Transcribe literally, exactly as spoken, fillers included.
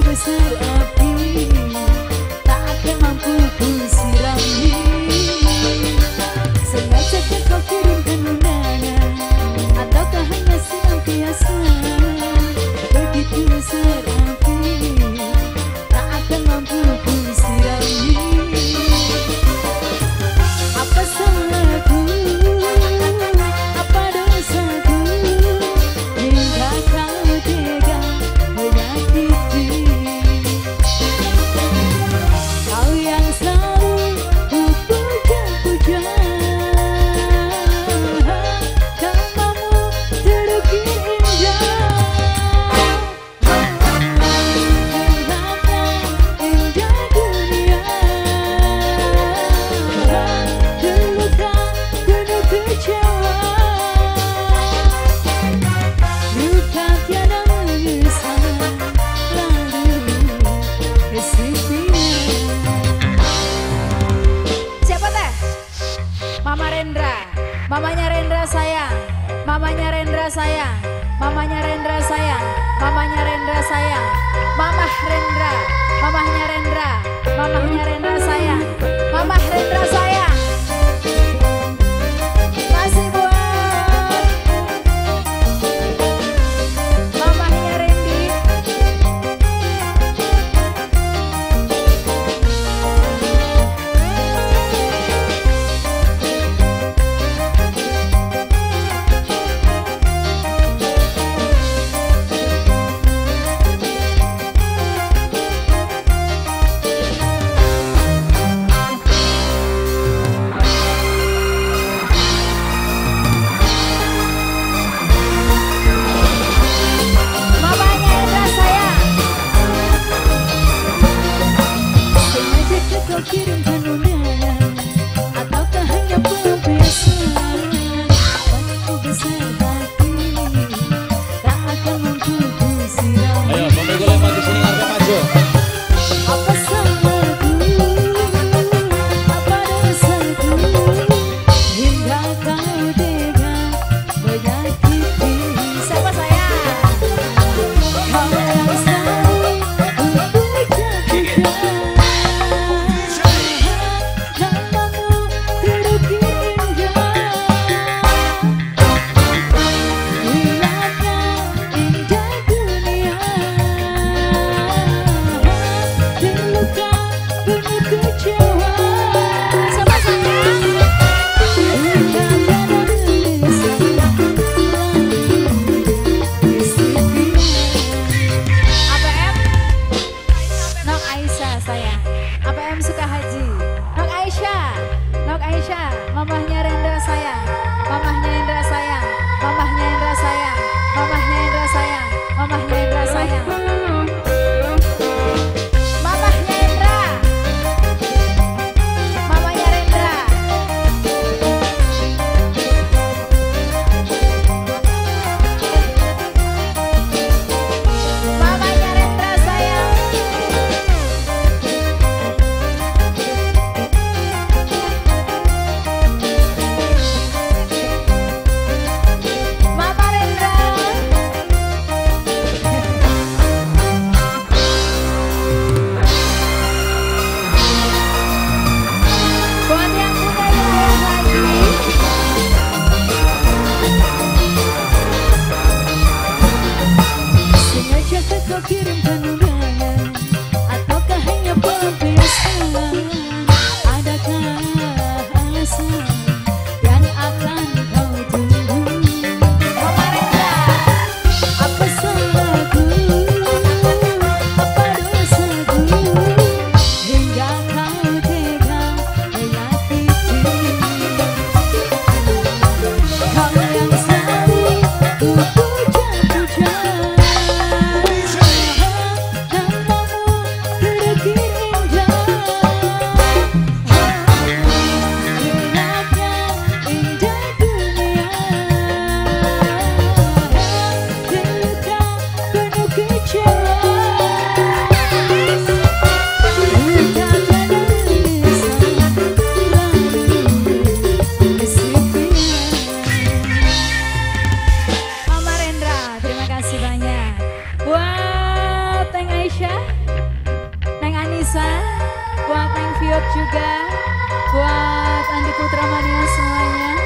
besar api tak akan mampu ku sirami. Sengaja kau kirimkan undangan ataukah hanya senantiasa begitu besar api tak akan mampu ku sirami. Apa salahku, apa dosaku hingga kau tega menyakiti. Kau yang selalu ku puja-puja, kamu terukir indah. Betapa indah dunia, terluka penuh kecewa. Luka tiada menyesal, lalu kesepian. Siapa teh? Mama Rendra, mamanya Rendra sayang, mamanya Rendra sayang, mamanya Rendra sayang, mamanya Rendra sayang, mamah Rendra, mamahnya Rendra, mamahnya Rendra sayang, mamah Rendra sayang. Masih buat mamahnya Rendi. Mamanya Rendra sayang. Sengaja kau kirimkan undangan ataukah hanya pelampiasan waktu besar hati tak akan mampu ku sirami. Ayo, pemikul yang maju sini, ngarep maju. Apa salahku, apa dosaku hingga kau tega menyakiti. Siapa sayang? Kau yang selalu ku puja-puja, namamu terukir indah. Hilangkan indah dunia, terluka penuh kecewa. Siapa sayang? Luka tiada menyesal, lalu kesepian. A P M Nok Aisyah sayang, A P M Sukahaji. Nok Aisyah, Nok Aisyah, mamahnya Rendra sayang, mamahnya Rendra sayang, mamahnya Rendra sayang, mamahnya Rendra sayang, mamahnya Rendra sayang. Mamahnya Rendra, mamanya Rendra. Mamanya Rendra sayang. Mama Rendra. juga buat Andi Putra Mania semuanya.